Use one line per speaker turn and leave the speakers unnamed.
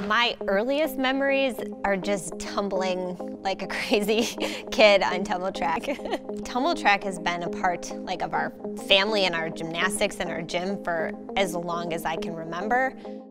My earliest memories are just tumbling like a crazy kid on tumble track. Tumble track has been a part of our family and our gymnastics and our gym for as long as I can remember.